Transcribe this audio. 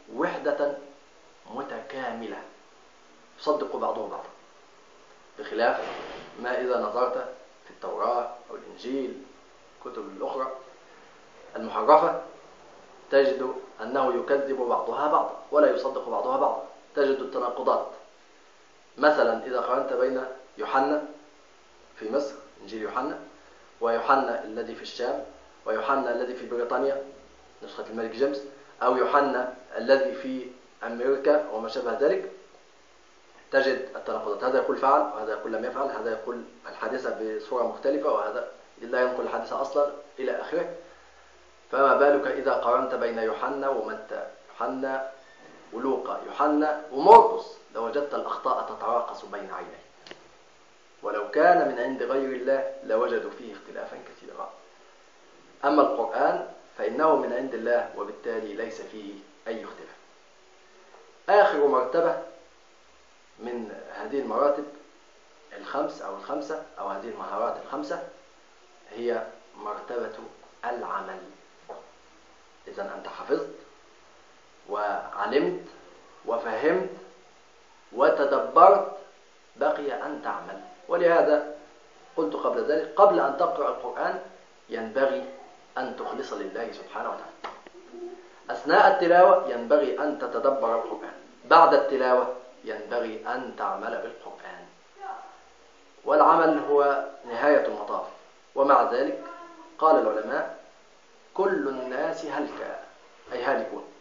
وحدة متكاملة يصدق بعضه بعضا، بخلاف ما إذا نظرت في التوراة أو الإنجيل الكتب الأخرى المحرفة تجد أنه يكذب بعضها بعضا ولا يصدق بعضها بعضا، تجد التناقضات. مثلا إذا قارنت بين يوحنا في مصر إنجيل يوحنا ويوحنا الذي في الشام ويوحنا الذي في بريطانيا نسخة الملك جيمس، أو يوحنا الذي في أمريكا وما شابه ذلك، تجد التناقضات. هذا يقول فعل وهذا يقول لم يفعل، هذا يقول الحادثة بصورة مختلفة وهذا لا ينقل الحادثة أصلا إلى آخره. فما بالك إذا قارنت بين يوحنا ومتى، يوحنا ولوقا، يوحنا ومرقس، لوجدت الأخطاء تتراقص بين عينيك، ولو كان من عند غير الله لوجدوا فيه اختلافا كثيرا. أما القرآن فإنه من عند الله وبالتالي ليس فيه أي اختلاف. آخر مرتبة من هذه المراتب الخمس أو الخمسة أو هذه المهارات الخمسة هي مرتبة العمل. إذن أنت حفظت وعلمت وفهمت وتدبرت، بقي أن تعمل. ولهذا قلت قبل ذلك قبل أن تقرأ القرآن ينبغي أن تخلص لله سبحانه وتعالى. أثناء التلاوة ينبغي أن تتدبر القرآن، بعد التلاوة ينبغي أن تعمل بالقرآن. والعمل هو نهاية المطاف. ومع ذلك قال العلماء كل الناس هلك، أي هالكون.